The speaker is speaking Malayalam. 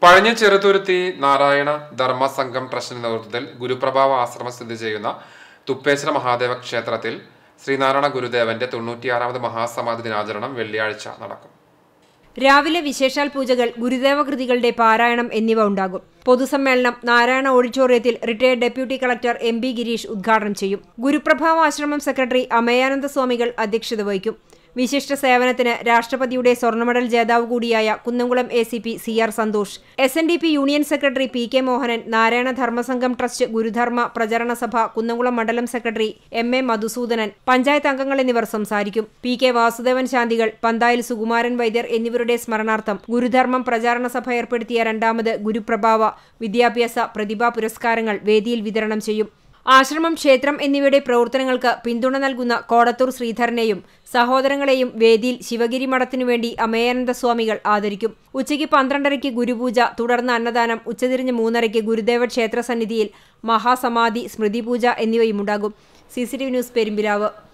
പഴഞ്ഞ ചെറുതുരുത്തി നാരായണ ധർമ്മ സംഘം ട്രസ്റ്റിന്റെ നേതൃത്വത്തിൽ ഗുരുപ്രഭാവ ആശ്രമം സ്ഥിതി ചെയ്യുന്ന തുപ്പേശ്വര മഹാദേവ ക്ഷേത്രത്തിൽ ശ്രീനാരായണ ഗുരുദേവന്റെ 96ാമത് മഹാസമാധി ദിനാചരണം വെള്ളിയാഴ്ച നടക്കും. രാവിലെ വിശേഷാൽ പൂജകൾ, ഗുരുദേവ കൃതികളുടെ പാരായണം എന്നിവ ഉണ്ടാകും. പൊതുസമ്മേളനം നാരായണ ഓഡിറ്റോറിയത്തിൽ retired deputy collector MP Girish ഉദ്ഘാടനം ചെയ്യും. ഗുരുപ്രഭാവ ആശ്രമം സെക്രട്ടറി അമയാനന്ദ സ്വാമികൾ അധ്യക്ഷത വഹിക്കും. വിശിഷ്ട സേവനത്തിന് രാഷ്ട്രപതിയുടെ സ്വർണ്ണ മെഡൽ ജേതാവ് കൂടിയായ Kunnamkulam ACP CR Santhosh, SNDP union secretary PK Mohanan, Narayana Dharmasangham trust Gurudharma Pracharana Sabha Kunnamkulam മണ്ഡലം സെക്രട്ടറി MA മധുസൂദനൻ, പഞ്ചായത്ത് അംഗങ്ങൾ എന്നിവർ സംസാരിക്കും. PK വാസുദേവൻ ശാന്തികൾ, പന്തായിൽ സുകുമാരൻ വൈദ്യർ എന്നിവരുടെ സ്മരണാർത്ഥം ഗുരുധർമ്മം പ്രചാരണ സഭ ഏർപ്പെടുത്തിയ 2ാമത് ഗുരുപ്രഭാവ വിദ്യാഭ്യാസ പ്രതിഭാ പുരസ്കാരങ്ങൾ വേദിയിൽ വിതരണം ചെയ്യും. ആശ്രമം, ക്ഷേത്രം എന്നിവയുടെ പ്രവർത്തനങ്ങൾക്ക് പിന്തുണ നൽകുന്ന കോടത്തൂർ ശ്രീധരനെയും സഹോദരങ്ങളെയും വേദിയിൽ ശിവഗിരി മഠത്തിനു വേണ്ടി അമയാനന്ദ സ്വാമികൾ ആദരിക്കും. ഉച്ചയ്ക്ക് 12:30 ഗുരുപൂജ, തുടർന്ന് അന്നദാനം, ഉച്ചതിരിഞ്ഞ് 3:30 ഗുരുദേവ ക്ഷേത്ര സന്നിധിയിൽ മഹാസമാധി സ്മൃതി പൂജ എന്നിവയുമുണ്ടാകും. CCTV news, Perumpilavu.